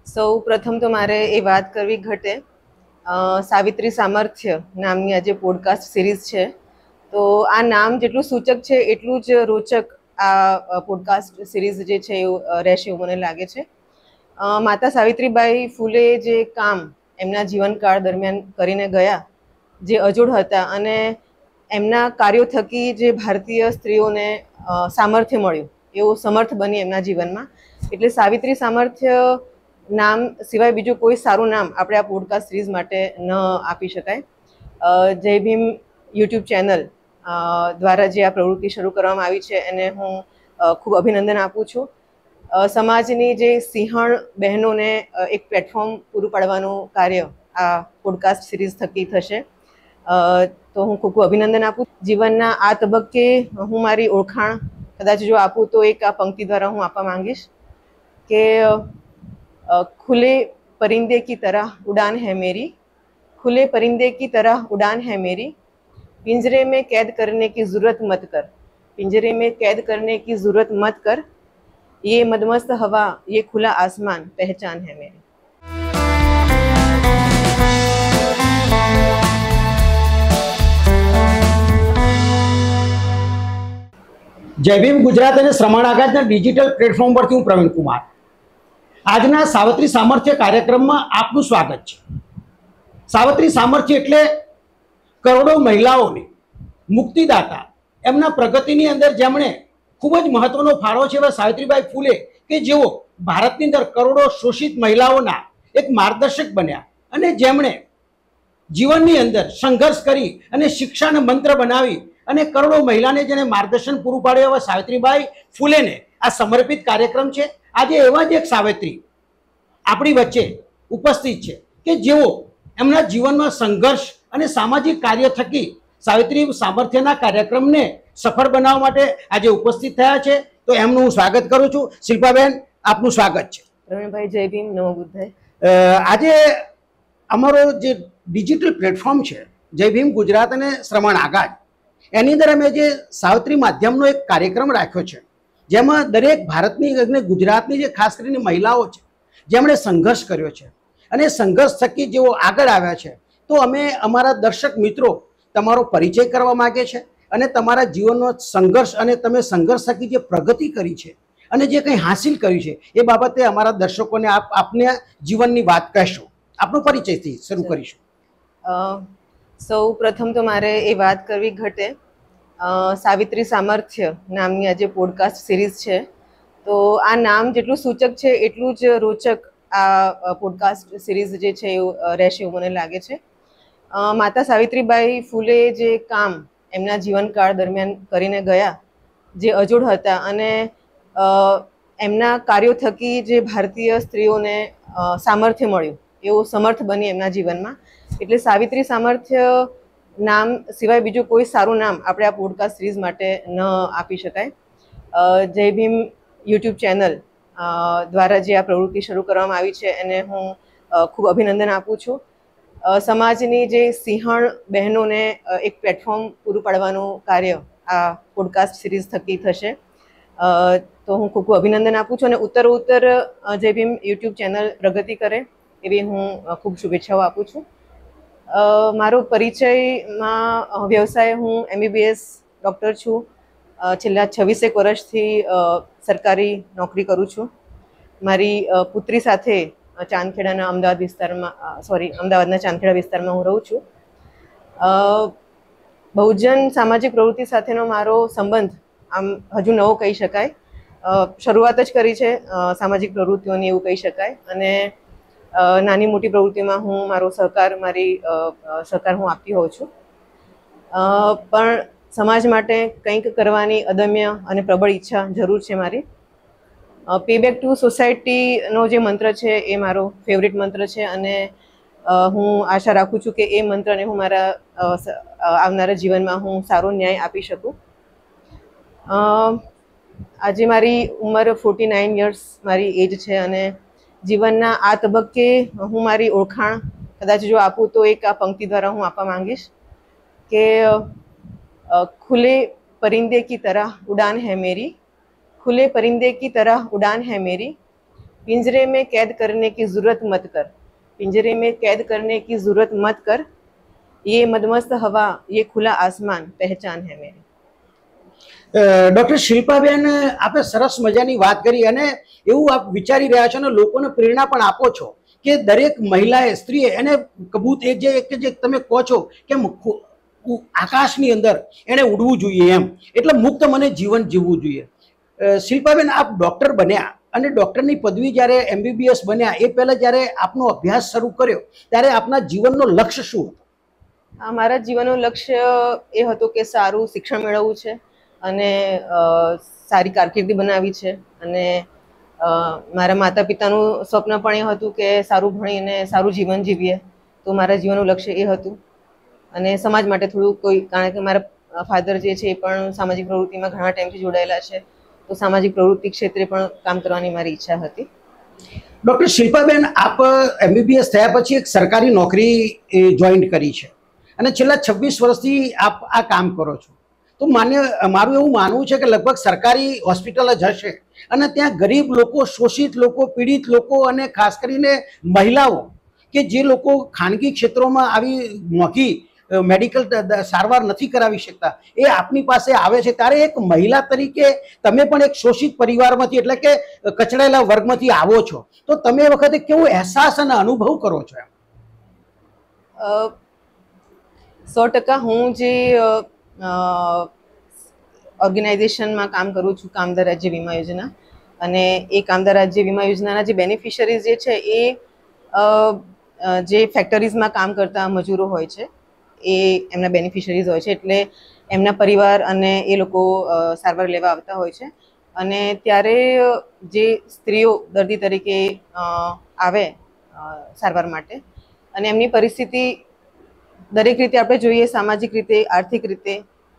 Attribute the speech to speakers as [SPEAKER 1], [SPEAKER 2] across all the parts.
[SPEAKER 1] સૌ પ્રથમ તો મારે એ વાત કરવી ઘટે સાવિત્રી સામર્થ્ય નામની આજે પોડકાસ્ટ સિરીઝ છે. તો આ નામ જેટલું સૂચક છે એટલું જ રોચક આ પોડકાસ્ટ સિરીઝ જે છે એવું રહેશે એવું મને લાગે છે. માતા સાવિત્રીબાઈ ફૂલે જે કામ એમના જીવનકાળ દરમિયાન કરીને ગયા, જે અજોડ હતા, અને એમના કાર્યો થકી જે ભારતીય સ્ત્રીઓને સામર્થ્ય મળ્યું, એવું સમર્થ બની એમના જીવનમાં. એટલે સાવિત્રી સામર્થ્ય નામ સિવાય બીજું કોઈ સારું નામ આપણે આ પોડકાસ્ટ સિરીઝ માટે ન આપી શકાય. જય ભીમ યુટ્યુબ ચેનલ દ્વારા જે આ પ્રવૃત્તિ શરૂ કરવામાં આવી છે એને હું ખૂબ અભિનંદન આપું છું. સમાજની જે સિંહણ બહેનોને એક પ્લેટફોર્મ પૂરું પાડવાનું કાર્ય આ પોડકાસ્ટ સિરીઝ થકી થશે. તો હું ખૂબ અભિનંદન આપું. જીવનના આ તબક્કે હું મારી ઓળખાણ કદાચ જો આપું તો એક આ પંક્તિ દ્વારા હું આપવા માંગીશ કે खुले परिंदे की तरह उड़ान है मेरी, खुले परिंदे की तरह उड़ान है मेरी, पिंजरे में कैद करने की ज़रूरत मत कर, पिंजरे में कैद करने की ज़रूरत मत कर, ये मदमस्त हवा, ये खुला आसमान पहचान है मेरी.
[SPEAKER 2] જય ભીમ ગુજરાત અને શ્રમણ આઘાતના ડિજિટલ પ્લેટફોર્મ પરથી હું પ્રવીણ કુમાર. આજના સાવિત્રી સામર્થ્ય કાર્યક્રમમાં આપનું સ્વાગત છે. સાવિત્રી સામર્થ્ય એટલે કરોડો મહિલાઓને મુક્તિદાતા, એમના પ્રગતિની અંદર જેમણે ખૂબ જ મહત્વનો ફાળો છે એવા સાવિત્રીબાઈ ફૂલે, કે જેઓ ભારતની અંદર કરોડો શોષિત મહિલાઓના એક માર્ગદર્શક બન્યા અને જેમણે જીવનની અંદર સંઘર્ષ કરી અને શિક્ષાને મંત્ર બનાવી અને કરોડો મહિલાને જેને માર્ગદર્શન પૂરું પાડ્યું એવા સાવિત્રીબાઈ ફૂલેને આ સમર્પિત કાર્યક્રમ છે. આજે એવા જ એક સાવિત્રી આપણી વચ્ચે ઉપસ્થિત છે કે જેઓ એમના જીવનમાં સંઘર્ષ અને સામાજિક કાર્ય થકી સાવિત્રી સામર્થ્યના કાર્યક્રમને સફળ બનાવવા માટે આજે ઉપસ્થિત થયા છે. તો એમનું હું સ્વાગત કરું છું. શિલ્પાબેન, આપનું સ્વાગત છે.
[SPEAKER 1] પ્રવીણભાઈ, જય ભીમ, નમો બુદ્ધાય.
[SPEAKER 2] આજે અમારો જે ડિજિટલ પ્લેટફોર્મ છે જય ભીમ ગુજરાત અને શ્રમણ આઘાત, એની અંદર અમે જે સાવિત્રી માધ્યમનો એક કાર્યક્રમ રાખ્યો છે, જેમાં દરેક ભારતની અને ગુજરાતની જે ખાસ કરીને મહિલાઓ છે જેમણે સંઘર્ષ કર્યો છે અને સંઘર્ષ થકી જેઓ આગળ આવ્યા છે, તો અમે અમારા દર્શક મિત્રો તમારો પરિચય કરવા માગે છે અને તમારા જીવનનો સંઘર્ષ અને તમે સંઘર્ષ થકી જે પ્રગતિ કરી છે અને જે કંઈ હાસિલ કર્યું છે એ બાબતે અમારા દર્શકોને આપને જીવનની વાત કહેશો. આપનો પરિચયથી શરૂ કરીશું.
[SPEAKER 1] સૌ પ્રથમ તો મારે એ વાત કરવી ઘટે સાવિત્રી સામર્થ્ય નામની આજે પોડકાસ્ટ સિરીઝ છે. તો આ નામ જેટલું સૂચક છે એટલું જ રોચક આ પોડકાસ્ટ સિરીઝ જે છે એવું રહેશે એવું મને લાગે છે. માતા સાવિત્રીબાઈ ફૂલે જે કામ એમના જીવનકાળ દરમિયાન કરીને ગયા, જે અજોડ હતા, અને એમના કાર્યો થકી જે ભારતીય સ્ત્રીઓને સામર્થ્ય મળ્યું, એવું સમર્થ બની એમના જીવનમાં. એટલે સાવિત્રી સામર્થ્ય નામ સિવાય બીજું કોઈ સારું નામ આપણે આ પોડકાસ્ટ સિરીઝ માટે ન આપી શકાય. જય ભીમ યુટ્યુબ ચેનલ દ્વારા જે આ પ્રવૃત્તિ શરૂ કરવામાં આવી છે એને હું ખૂબ અભિનંદન આપું છું. સમાજની જે સિંહણ બહેનોને એક પ્લેટફોર્મ પૂરું પાડવાનું કાર્ય આ પોડકાસ્ટ સિરીઝ થકી થશે. તો હું ખૂબ અભિનંદન આપું છું અને ઉત્તર જય ભીમ યુટ્યુબ ચેનલ પ્રગતિ કરે એવી હું ખૂબ શુભેચ્છાઓ આપું છું. મારો પરિચયમાં વ્યવસાય, હું MBBS ડૉક્ટર છું. છેલ્લા 26 વર્ષથી સરકારી નોકરી કરું છું. મારી પુત્રી સાથે ચાંદખેડાના અમદાવાદના ચાંદખેડા વિસ્તારમાં હું રહું છું. બહુજન સામાજિક પ્રવૃત્તિ સાથેનો મારો સંબંધ આમ હજુ નવો કહી શકાય. શરૂઆત જ કરી છે સામાજિક પ્રવૃત્તિઓની એવું કહી શકાય. અને નાની મોટી પ્રવૃત્તિમાં હું મારો સહકાર હું આપતી હોઉં છું. પણ સમાજ માટે કંઈક કરવાની અદમ્ય અને પ્રબળ ઈચ્છા જરૂર છે મારી. પે બેક ટુ સોસાયટીનો જે મંત્ર છે એ મારો ફેવરિટ મંત્ર છે અને હું આશા રાખું છું કે એ મંત્રને હું મારા આવનારા જીવનમાં હું સારો ન્યાય આપી શકું. આજે મારી ઉંમર 49 યર્સ મારી એજ છે અને જીવનના આ તબક્કે હું મારી ઓળખાણ કદાચ જો આપું તો એક આ પંક્તિ દ્વારા હું આપવા માંગીશ કે खुले परिंदे की तरह उड़ान है मेरी, खुले परिंदे की तरह उड़ान है मेरी, पिंजरे में कैद करने की जरूरत मत कर, पिंजरे में कैद करने की जरूरत मत कर, ये मदमस्त हवा ये खुला आसमान पहचान है मेरी.
[SPEAKER 2] ડૉક્ટર શિલ્પાબેન, આપે સરસ મજાની વાત કરી અને એવું આપ વિચારી રહ્યા છો અને લોકોને પ્રેરણા પણ આપો છો કે દરેક મહિલાએ, સ્ત્રીએ એને કબૂત એ જે તમે કહો છો કે આકાશની અંદર એણે ઉડવું જોઈએ એમ, એટલે મુક્ત મને જીવન જીવવું જોઈએ. શિલ્પાબેન, આપ ડૉક્ટર બન્યા અને ડૉક્ટરની પદવી જ્યારે MBBS બન્યા એ પહેલાં જ્યારે આપનો અભ્યાસ શરૂ કર્યો ત્યારે આપના જીવનનો લક્ષ્ય શું હતો?
[SPEAKER 1] મારા જીવનનું લક્ષ્ય એ હતું કે સારું શિક્ષણ મેળવવું છે અને સારી કારકિર્દી બનાવી છે. અને મારા માતા પિતાનું સ્વપ્ન પણ એ હતું કે સારું ભણીને સારું જીવન જીવીએ, તો મારા જીવનનું લક્ષ્ય એ હતું. અને સમાજ માટે થોડું કોઈ, કારણ કે મારા ફાધર જે છે એ પણ સામાજિક પ્રવૃત્તિમાં ઘણા ટાઈમથી જોડાયેલા છે, તો સામાજિક પ્રવૃત્તિ ક્ષેત્રે પણ કામ કરવાની મારી ઈચ્છા હતી.
[SPEAKER 2] ડૉક્ટર શિલ્પાબેન, આપ MBBS થયા પછી એક સરકારી નોકરી જોઈન કરી છે અને છેલ્લા 26 વર્ષથી આપ આ કામ કરો છો. તો મારું એવું માનવું છે કે લગભગ સરકારી હોસ્પિટલ જ હશે અને ત્યાં ગરીબ લોકો, શોષિત લોકો, પીડિત લોકો અને ખાસ કરીને મહિલાઓ કે જે લોકો ખાનગી ક્ષેત્રોમાં આવી મોંઘી મેડિકલ સારવાર નથી કરાવી શકતા, એ આપની પાસે આવે છે. ત્યારે એક મહિલા તરીકે તમે પણ એક શોષિત પરિવારમાંથી, એટલે કે કચડાયેલા વર્ગમાંથી આવો છો, તો તમે એ વખતે કેવો અહેસાસ અને અનુભવ કરો છો?
[SPEAKER 1] 100% હું જે ઓર્ગેનાઇઝેશનમાં કામ કરું છું, કામદાર રાજ્ય વીમા યોજના, અને એ કામદાર રાજ્ય વીમા યોજનાના જે બેનિફિશરીઝ જે છે એ જે ફેક્ટરીઝમાં કામ કરતા મજૂરો હોય છે એ એમના બેનિફિશરીઝ હોય છે. એટલે એમના પરિવાર અને એ લોકો સારવાર લેવા આવતા હોય છે. અને ત્યારે જે સ્ત્રીઓ દર્દી તરીકે આવે સારવાર માટે, અને એમની પરિસ્થિતિ દરેક રીતે આપણે જોઈએ, સામાજિક રીતે, આર્થિક રીતે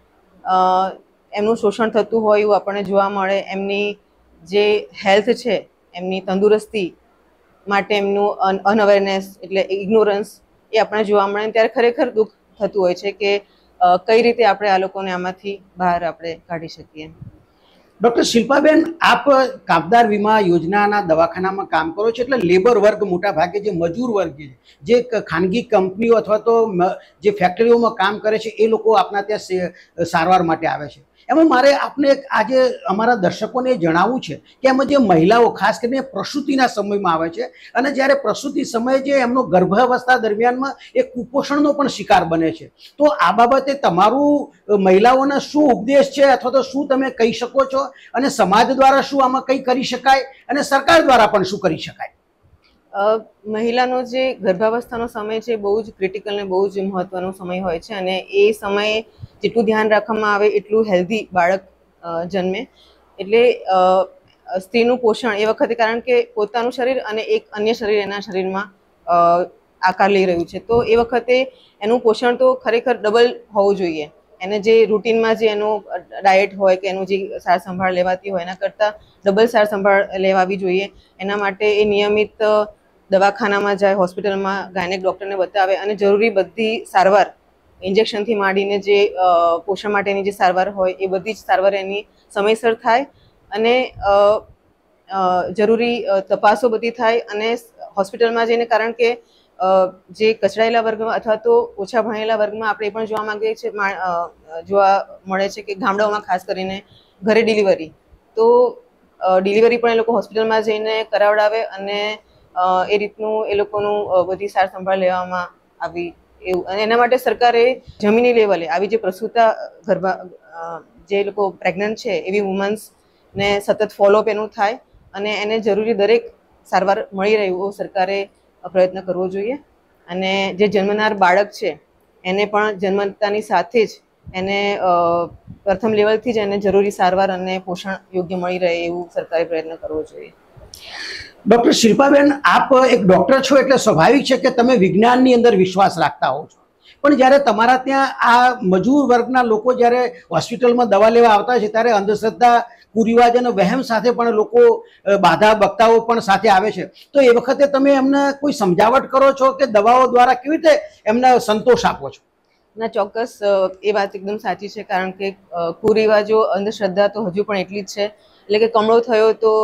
[SPEAKER 1] એમનું શોષણ થતું હોય એવું આપણને જોવા મળે. એમની જે હેલ્થ છે, એમની તંદુરસ્તી માટે એમનું અનઅવેરનેસ એટલે ઇગ્નોરન્સ એ આપણને જોવા મળે. ત્યારે ખરેખર દુઃખ થતું હોય છે કે કઈ રીતે આપણે આ લોકોને આમાંથી બહાર આપણે કાઢી શકીએ.
[SPEAKER 2] ડૉક્ટર શિલ્પાબેન, આપ કામદાર વીમા યોજનાના દવાખાનામાં કામ કરો છો, એટલે લેબર વર્ગ મોટા ભાગે જે મજૂર વર્ગ છે, જે ખાનગી કંપનીઓ અથવા તો જે ફેક્ટરીઓમાં કામ કરે છે, એ લોકો આપના ત્યાં સારવાર માટે આવે છે. એમાં મારે આપને આજે અમારા દર્શકોને જણાવવું છે કે એમાં જે મહિલાઓ ખાસ કરીને પ્રસૂતિના સમયમાં આવે છે અને જ્યારે પ્રસૂતિ સમયે જે એમનો ગર્ભાવસ્થા દરમિયાનમાં એ કુપોષણનો પણ શિકાર બને છે, તો આ બાબતે તમારું મહિલાઓને શું ઉપદેશ છે અથવા તો શું તમે કહી શકો છો, અને સમાજ દ્વારા શું આમાં કંઈ કરી શકાય અને સરકાર દ્વારા પણ શું કરી શકાય?
[SPEAKER 1] મહિલાનો જે ગર્ભાવસ્થાનો સમય છે બહુ જ ક્રિટિકલ ને બહુ જ મહત્વનો સમય હોય છે. અને એ સમયે જેટલું ધ્યાન રાખવામાં આવે એટલું હેલ્ધી બાળક જન્મે. એટલે સ્ત્રીનું પોષણ એ વખતે, કારણ કે પોતાનું શરીર અને એક અન્ય શરીર એના શરીરમાં આકાર લઈ રહ્યું છે, તો એ વખતે એનું પોષણ તો ખરેખર ડબલ હોવું જોઈએ. એને જે રૂટીનમાં જે એનું ડાયટ હોય કે એનું જે સાર સંભાળ લેવાતી હોય એના કરતાં ડબલ સાર સંભાળ લેવાવી જોઈએ. એના માટે એ નિયમિત દવાખાનામાં જાય, હોસ્પિટલમાં ગાયનેક ડૉક્ટરને બતાવે અને જરૂરી બધી સારવાર, ઇન્જેક્શનથી માંડીને જે પોષણ માટેની જે સારવાર હોય એ બધી જ સારવાર એની સમયસર થાય અને જરૂરી તપાસો બધી થાય. અને હોસ્પિટલમાં જઈને, કારણ કે જે કચડાયેલા વર્ગમાં અથવા તો ઓછા ભણેલા વર્ગમાં આપણે એ પણ જોવા માંગીએ છીએ, જોવા મળે છે કે ગામડાઓમાં ખાસ કરીને ઘરે ડિલિવરી, તો ડિલિવરી પણ એ લોકો હોસ્પિટલમાં જઈને કરાવડાવે અને એ રીતનું એ લોકોનું બધી સાર સંભાળ લેવામાં આવી એવું. અને એના માટે સરકારે જમીની લેવલે આવી જે પ્રસૂતા જે લોકો પ્રેગ્નન્ટ છે એવી વુમન્સને સતત ફોલોઅપ એનું થાય અને એને જરૂરી દરેક સારવાર મળી રહે એવો સરકારે પ્રયત્ન કરવો જોઈએ. અને જે જન્મનાર બાળક છે એને પણ જન્મતાની સાથે જ એને પ્રથમ લેવલથી જ એને જરૂરી સારવાર અને પોષણ યોગ્ય મળી રહે એવું સરકારે પ્રયત્ન કરવો જોઈએ.
[SPEAKER 2] ડૉક્ટર શિલ્પાબેન, આપ એક ડૉક્ટર છો એટલે સ્વાભાવિક છે કે તમે વિજ્ઞાનની અંદર વિશ્વાસ રાખતા હો છો, પણ જ્યારે તમારા ત્યાં આ મજૂર વર્ગના લોકો જ્યારે હોસ્પિટલમાં દવા લેવા આવતા છે ત્યારે અંધશ્રદ્ધા, કુરિવાજ અને વહેમ સાથે પણ લોકો બાધા બક્તાઓ પણ સાથે આવે છે, તો એ વખતે તમે એમને કોઈ સમજાવટ કરો છો કે દવાઓ દ્વારા કેવી રીતે એમને સંતોષ આપો છો?
[SPEAKER 1] ના, ચોક્કસ એ વાત એકદમ સાચી છે. કારણ કે કુરિવાજો, અંધશ્રદ્ધા તો હજુ પણ એટલી જ છે. એટલે કે કમળો થયો તો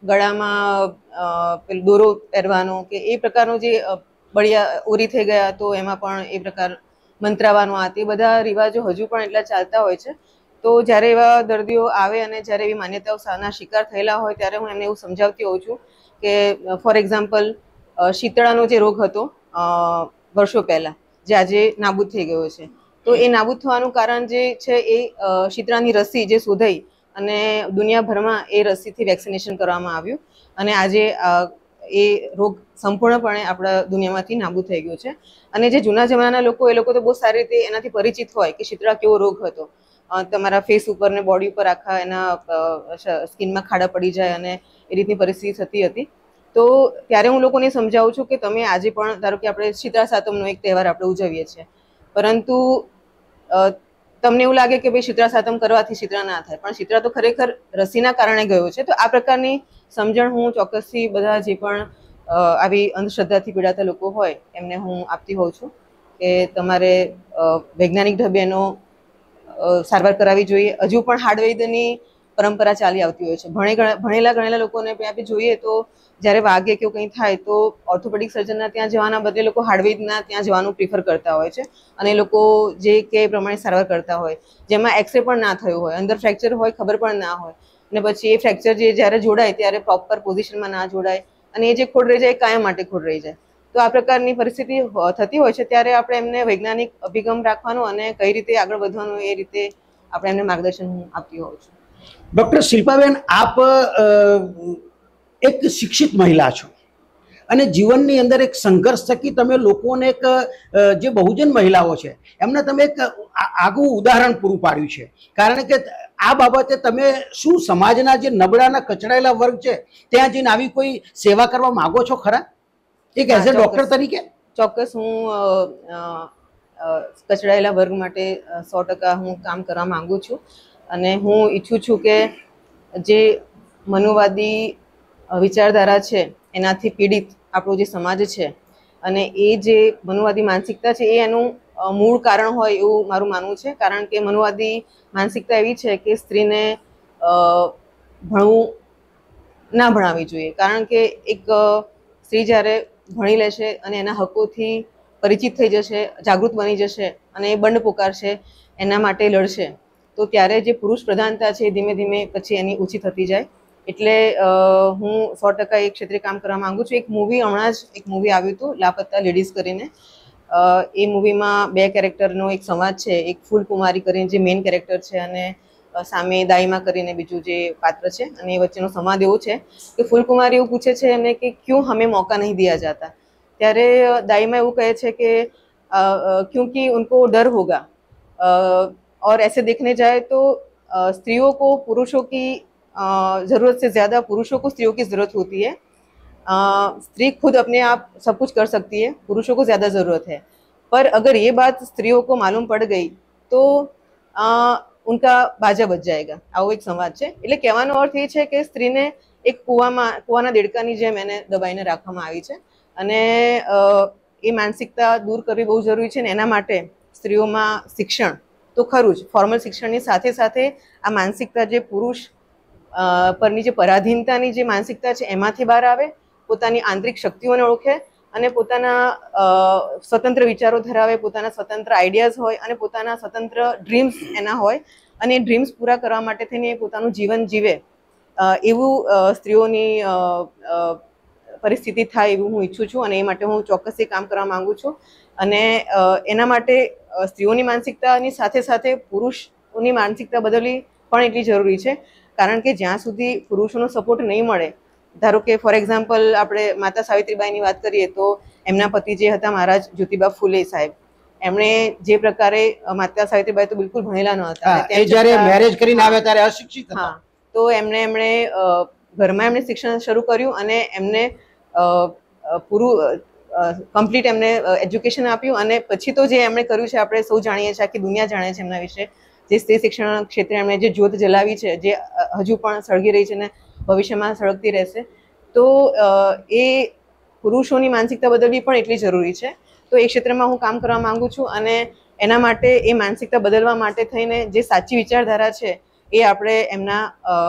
[SPEAKER 1] ગળામાં પેલું દોરો પહેરવાનો કે એ પ્રકારનો જે બળિયા ઉરી થઈ ગયા તો એમાં પણ એ પ્રકાર મંત્રાવાનો આ તે બધા રિવાજો હજુ પણ એટલા ચાલતા હોય છે. તો જ્યારે એવા દર્દીઓ આવે અને જ્યારે એવી માન્યતાઓના શિકાર થયેલા હોય ત્યારે હું એમને એવું સમજાવતી હોઉં છું કે ફોર એક્ઝામ્પલ શીતળાનો જે રોગ હતો વર્ષો પહેલા જે આજે નાબૂદ થઈ ગયો છે, તો એ નાબૂદ થવાનું કારણ જે છે એ શીતળાની રસી જે શોધાઈ અને દુનિયાભરમાં એ રસીથી વેક્સિનેશન કરવામાં આવ્યું અને આજે એ રોગ સંપૂર્ણપણે આપણા દુનિયામાંથી નાબૂદ થઈ ગયો છે. અને જે જૂના જમાનાના લોકો એ લોકો તો બહુ સારી રીતે એનાથી પરિચિત હોય કે શીતળા કેવો રોગ હતો. તમારા ફેસ ઉપર ને બોડી ઉપર આખા એના સ્કિનમાં ખાડા પડી જાય અને એ રીતની પરિસ્થિતિ થતી હતી. તો ત્યારે હું લોકોને સમજાવું છું કે તમે આજે પણ ધારો કે આપણે શીતળા સાતમનો એક તહેવાર આપણે ઉજવીએ છીએ, પરંતુ તમને એવું લાગે કે ભાઈ શીતળા સાતમ કરવાથી શીતળા ના થાય, પણ શીતળા તો ખરેખર રસીના કારણે ગયો છે. તો આ પ્રકારની સમજણ હું ચોક્કસથી બધા જે પણ આવી અંધશ્રદ્ધાથી પીડાતા લોકો હોય એમને હું આપતી હોઉં છું કે તમારે વૈજ્ઞાનિક ઢબે એનો સારવાર કરાવવી જોઈએ. હજુ પણ હાડવૈદ્યની પરંપરા ચાલી આવતી હોય છે. ભણેલા ગણેલા લોકોને આપણે જોઈએ તો જ્યારે વાગે કે કંઈ થાય તો ઓર્થોપેડિક સર્જનના ત્યાં જવાના બદલે લોકો હાડવૈદના ત્યાં જવાનું પ્રિફર કરતા હોય છે અને એ લોકો જે કે પ્રમાણે સારવાર કરતા હોય, જેમાં એક્સરે પણ ના થયું હોય, અંદર ફ્રેક્ચર હોય ખબર પણ ના હોય, અને પછી એ ફ્રેક્ચર જે જ્યારે જોડાય ત્યારે પ્રોપર પોઝિશનમાં ના જોડાય અને એ જે ખોડ રહી જાય કાયમ માટે ખોડ રહી જાય. તો આ પ્રકારની પરિસ્થિતિ થતી હોય છે ત્યારે આપણે એમને વૈજ્ઞાનિક અભિગમ રાખવાનો અને કઈ રીતે આગળ વધવાનું એ રીતે આપણે એમને માર્ગદર્શન આપતી હોઉં છું.
[SPEAKER 2] ડૉક્ટર શિલ્પાબેન, આપ એક શિક્ષિત મહિલા છો અને જીવનની અંદર એક સંઘર્ષ થકી તમે લોકોને એક જે બહુજન મહિલાઓ છે એમને તમે એક આગવું ઉદાહરણ પૂરું પાડ્યું છે. કારણ કે આ બાબતે તમે શું સમાજના જે નબળાના કચડાયેલા વર્ગ છે ત્યાં જઈને આવી કોઈ સેવા કરવા માંગો છો ખરા, એક એઝ એ ડૉક્ટર તરીકે?
[SPEAKER 1] ચોક્કસ, હું કચડાયેલા વર્ગ માટે 100% હું કામ કરવા માંગુ છું અને હું ઈચ્છું છું કે જે મનુવાદી વિચારધારા છે એનાથી પીડિત આપણો જે સમાજ છે અને એ જે મનુવાદી માનસિકતા છે એ એનું મૂળ કારણ હોય એવું મારું માનવું છે. કારણ કે મનુવાદી માનસિકતા એવી છે કે સ્ત્રીને ભણવું ના ભણાવવી જોઈએ. કારણ કે એક સ્ત્રી જ્યારે ભણી લેશે અને એના હકોથી પરિચિત થઈ જશે, જાગૃત બની જશે અને એ બંડ પોકારશે, એના માટે લડશે, તો ત્યારે જે પુરુષ પ્રધાનતા છે એ ધીમે ધીમે પછી એની ઓછી થતી જાય. એટલે હું 100% એ ક્ષેત્રે કામ કરવા માંગુ છું. એક મૂવી હમણાં જ એક મૂવી આવ્યું હતું લાપતા લેડીઝ કરીને. એ મૂવીમાં 2 કેરેક્ટરનો એક સંવાદ છે. એક ફૂલકુમારી કરીને જે મેઇન કેરેક્ટર છે અને સામે દાઈમા કરીને બીજું જે પાત્ર છે, અને એ વચ્ચેનો સંવાદ એવો છે કે ફૂલકુમારી એવું પૂછે છે એમને કે ક્યું હमें मौका नहीं दिया जाता. ત્યારે દાઈમા એવું કહે છે કે क्योंकि उनको डर होगा और ऐसे देखने जाए तो स्त्रियों को पुरुषों की ज़रूरत से ज़्यादा पुरुषों को स्त्रियों की ज़रूरत होती है. स्त्री खुद अपने आप सब कुछ कर सकती है, पुरुषों को ज़्यादा ज़रूरत है. पर अगर ये बात स्त्रियों को मालूम पड़ गई तो उनका बाजा बच जाएगा. આવો એક સંવાદ છે. એટલે કહેવાનો અર્થ એ છે કે સ્ત્રીને એક કૂવાના દેડકાની જેમ એને દબાઈને રાખવામાં આવી છે અને એ માનસિકતા દૂર કરવી બહુ જરૂરી છે. ને એના માટે સ્ત્રીઓમાં શિક્ષણ તો ખરું જ, ફોર્મલ શિક્ષણની સાથે સાથે આ માનસિકતા જે પુરુષ પરની જે પરાધીનતાની જે માનસિકતા છે એમાંથી બહાર આવે, પોતાની આંતરિક શક્તિઓને ઓળખે અને પોતાના સ્વતંત્ર વિચારો ધરાવે, પોતાના સ્વતંત્ર આઈડિયાઝ હોય અને પોતાના સ્વતંત્ર ડ્રીમ્સ એના હોય અને એ ડ્રીમ્સ પૂરા કરવા માટે થઈને એ પોતાનું જીવન જીવે એવું સ્ત્રીઓની પરિસ્થિતિ થાય એવું હું ઈચ્છું છું અને એ માટે હું ચોક્કસથી કામ કરવા માંગુ છું. અને એના માટે સ્ત્રીઓની માનસિકતાની સાથે સાથે પુરુષોની માનસિકતા બદલવી પણ એટલી જરૂરી છે. કારણ કે જ્યાં સુધી પુરુષોનો સપોર્ટ નહીં મળે, ધારો કે ફોર એક્ઝામ્પલ આપણે માતા સાવિત્રીબાઈની વાત કરીએ તો એમના પતિ જે હતા મહારાજ જ્યોતિબા ફૂલે સાહેબ, એમણે જે પ્રકારે માતા સાવિત્રીબાઈ તો બિલકુલ ભણેલા ન હતા,
[SPEAKER 2] જ્યારે મેરેજ કરીને આવ્યા ત્યારે અશિક્ષિત હતા.
[SPEAKER 1] હા, તો એમણે ઘરમાં એમણે શિક્ષણ શરૂ કર્યું અને એમને પૂરું કમ્પ્લીટ એમને એજ્યુકેશન આપ્યું અને પછી તો જે એમણે કર્યું છે આપણે સૌ જાણીએ છીએ, આખી દુનિયા જાણે છે એમના વિશે. જે સ્ત્રી શિક્ષણ ક્ષેત્રે એમણે જે જ્યોત જલાવી છે, જે હજુ પણ સળગી રહી છે અને ભવિષ્યમાં સળગતી રહેશે, તો એ પુરુષોની માનસિકતા બદલવી પણ એટલી જરૂરી છે. તો એ ક્ષેત્રમાં હું કામ કરવા માંગુ છું અને એના માટે એ માનસિકતા બદલવા માટે થઈને જે સાચી વિચારધારા છે એ આપણે એમના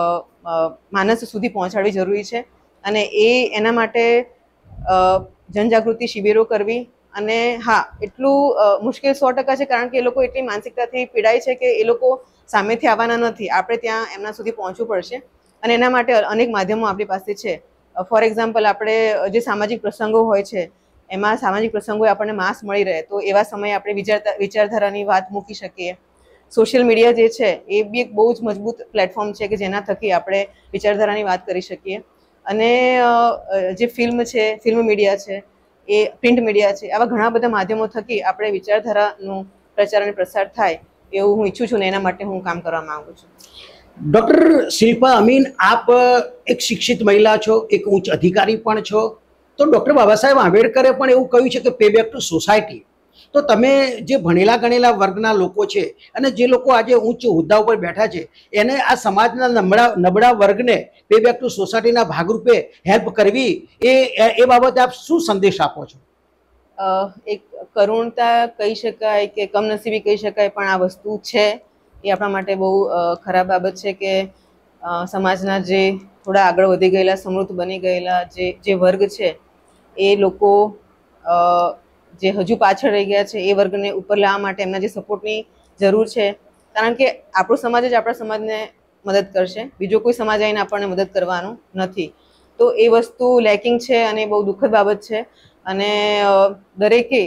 [SPEAKER 1] માનસ સુધી પહોંચાડવી જરૂરી છે. અને એના માટે જનજાગૃતિ શિબિરો કરવી. અને હા, એટલું મુશ્કેલ 100% છે, કારણ કે એ લોકો એટલી માનસિકતાથી પીડાય છે કે એ લોકો સામેથી આવવાના નથી. આપણે ત્યાં એમના સુધી પહોંચવું પડશે, અને એના માટે અનેક માધ્યમો આપણી પાસે છે. ફોર એક્ઝામ્પલ, આપણે જે સામાજિક પ્રસંગો હોય છે, એમાં સામાજિક પ્રસંગોએ આપણને માસ મળી રહે, તો એવા સમયે આપણે વિચારધારાની વાત મૂકી શકીએ. સોશિયલ મીડિયા જે છે એ બી એક બહુ જ મજબૂત પ્લેટફોર્મ છે કે જેના થકી આપણે વિચારધારાની વાત કરી શકીએ. અને જે ફિલ્મ છે, ફિલ્મ મીડિયા છે, એ પ્રિન્ટ મીડિયા છે, આવા ઘણા બધા માધ્યમો થકી આપણે વિચારધારાનું પ્રચાર અને પ્રસાર થાય એવું હું ઈચ્છું છું, ને એના માટે હું કામ કરવા માંગુ છું.
[SPEAKER 2] ડૉક્ટર શિલ્પા અમીન, આપ એક શિક્ષિત મહિલા છો, એક ઉચ્ચ અધિકારી પણ છો. તો ડૉક્ટર બાબા સાહેબ આંબેડકરે પણ એવું કહ્યું છે કે પે બેક ટુ સોસાયટી. તો તમે જે ભણેલા ગણેલા વર્ગના લોકો છે અને જે લોકો આજે ઉચ્ચ હોદ્દા ઉપર બેઠા છે, એને આ સમાજના નબળા વર્ગને પે બેક ટુ સોસાયટીના ભાગરૂપે હેલ્પ કરવી, એ બાબતે આપ શું સંદેશ આપો છો?
[SPEAKER 1] એક કરુણતા કહી શકાય કે કમનસીબી કહી શકાય, પણ આ વસ્તુ છે. એ આપણા માટે બહુ ખરાબ બાબત છે કે સમાજના જે થોડા આગળ વધી ગયેલા, સમૃદ્ધ બની ગયેલા જે વર્ગ છે, એ લોકો જે હજુ પાછળ રહી ગયા છે, એ વર્ગને ઉપર લાવવા માટે એમના જે સપોર્ટની જરૂર છે. કારણ કે આપણો સમાજ જ આપણા સમાજને મદદ કરશે, બીજો કોઈ સમાજ આવીને આપણને મદદ કરવાનું નથી. તો એ વસ્તુ લેકિંગ છે અને બહુ દુઃખદ બાબત છે. અને દરેકે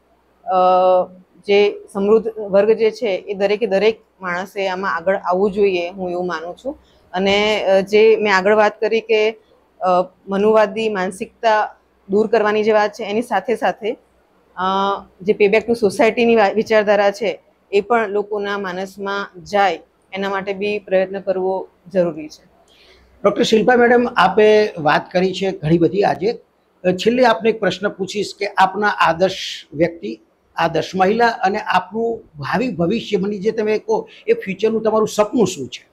[SPEAKER 1] જે સમૃદ્ધ વર્ગ જે છે, એ દરેક માણસે આમાં આગળ આવવું જોઈએ, હું એવું માનું છું. અને જે મેં આગળ વાત કરી કે મનુવાદી માનસિકતા દૂર કરવાની જે વાત છે, એની સાથે સાથે જે પે બેક ટુ સોસાયટીની વિચારધારા છે, એ પણ લોકોના માનસમાં જાય, એના માટે બી પ્રયત્ન કરવો જરૂરી છે.
[SPEAKER 2] ડૉક્ટર શિલ્પા મેડમ, આપે વાત કરી છે ઘણી બધી. આજે છેલ્લે આપને એક પ્રશ્ન પૂછીશ કે આપના આદર્શ વ્યક્તિ, આદર્શ મહિલા અને આપનું ભાવિ ભવિષ્યની જે તમે કહો, એ ફ્યુચરનું તમારું સપનું શું છે?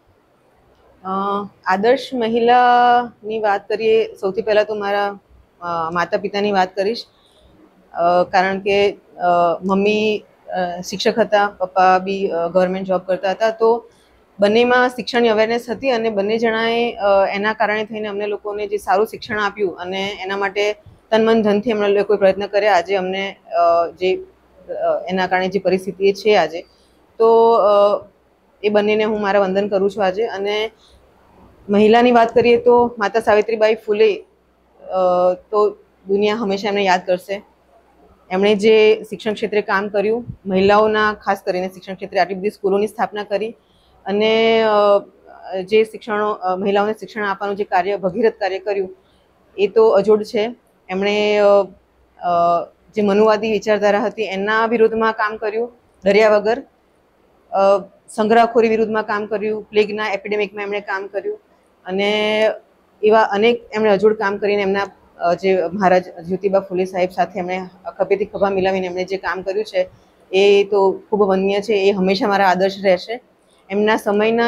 [SPEAKER 1] આદર્શ મહિલાની વાત કરીએ, સૌથી પહેલાં તો મારા માતા પિતાની વાત કરીશ. કારણ કે મમ્મી શિક્ષક હતા, પપ્પા બી ગવર્મેન્ટ જોબ કરતા હતા. તો બંનેમાં શિક્ષણની અવેરનેસ હતી, અને બંને જણાએ એના કારણે થઈને અમને લોકોને જે સારું શિક્ષણ આપ્યું, અને એના માટે તન મન ધનથી અમને લોકોએ પ્રયત્ન કર્યા. આજે અમને જે એના કારણે જે પરિસ્થિતિ છે આજે, તો એ બંનેને હું મારા વંદન કરું છું આજે. અને મહિલાની વાત કરીએ તો માતા સાવિત્રીબાઈ ફૂલે, તો દુનિયા હંમેશા એમને યાદ કરશે. એમણે જે શિક્ષણ ક્ષેત્રે કામ કર્યું, મહિલાઓના ખાસ કરીને શિક્ષણ ક્ષેત્રે આટલી બધી સ્કૂલોની સ્થાપના કરી, અને જે મહિલાઓને શિક્ષણ આપવાનું જે કાર્ય, ભગીરથ કાર્ય કર્યું, એ તો અજોડ છે. એમણે જે મનુવાદી વિચારધારા હતી એના વિરુદ્ધમાં કામ કર્યું, ડર્યા વગર. સંગ્રહખોરી વિરુદ્ધમાં કામ કર્યું, પ્લેગના એપિડેમિકમાં એમણે કામ કર્યું, અને એવા અનેક એમણે અજોડ કામ કરીને એમના જે મહારાજ જ્યોતિબા ફૂલે સાહેબ સાથે એમણે ખભેથી ખભા મિલાવીને એમણે જે કામ કર્યું છે, એ તો ખૂબ વંદનીય છે. એ હંમેશા મારા આદર્શ રહેશે. એમના સમયના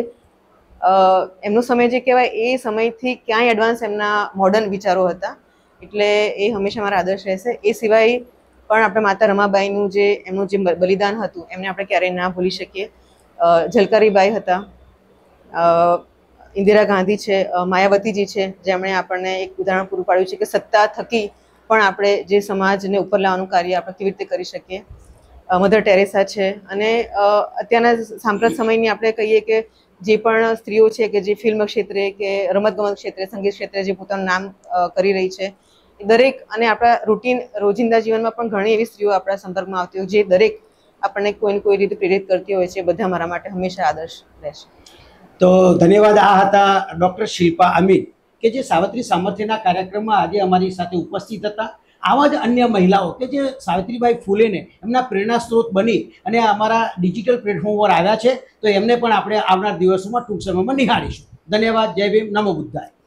[SPEAKER 1] એમનો સમય જે કહેવાય, એ સમયથી ક્યાંય એડવાન્સ એમના મોડર્ન વિચારો હતા, એટલે એ હંમેશા મારા આદર્શ રહેશે. એ સિવાય પણ આપણે માતા રમાબાઈનું એમનું જે બલિદાન હતું, એમને આપણે ક્યારેય ના ભૂલી શકીએ. ઝલકારીબાઈ હતા, ઇન્દિરા ગાંધી છે, માયાવતીજી છે, જેમણે આપણને એક ઉદાહરણ પૂરું પાડ્યું છે કે સત્તા થકી પણ આપણે જે સમાજને ઉપર લાવવાનું કાર્ય આપણે કેવી રીતે કરી શકીએ. મધર ટેરેસા છે. અને અત્યારના સાંપ્રત સમયની આપણે કહીએ કે જે પણ સ્ત્રીઓ છે કે જે ફિલ્મ ક્ષેત્રે કે રમતગમત ક્ષેત્રે, સંગીત ક્ષેત્રે જે પોતાનું નામ કરી રહી છે, દરેક, અને આપણા રોજિંદા જીવનમાં પણ ઘણી એવી સ્ત્રીઓ આપણા સંપર્કમાં આવતી હોય, જે દરેક આપણને કોઈ ને કોઈ રીતે પ્રેરિત કરતી હોય છે. બધા મારા માટે હંમેશા આદર્શ રહેશે.
[SPEAKER 2] તો ધન્યવાદ. આ હતા ડૉક્ટર શિલ્પા અમીન, કે જે સાવિત્રી સામર્થ્યના કાર્યક્રમમાં આજે અમારી સાથે ઉપસ્થિત હતા. આવા જ અન્ય મહિલાઓ કે જે સાવિત્રીબાઈ ફૂલેને એમના પ્રેરણા સ્ત્રોત બની અને અમારા ડિજિટલ પ્લેટફોર્મ પર આવ્યા છે, તો એમને પણ આપણે આવનાર દિવસોમાં ટૂંક સમયમાં નિહાળીશું. ધન્યવાદ. જય ભીમ. નમો બુદ્ધાય.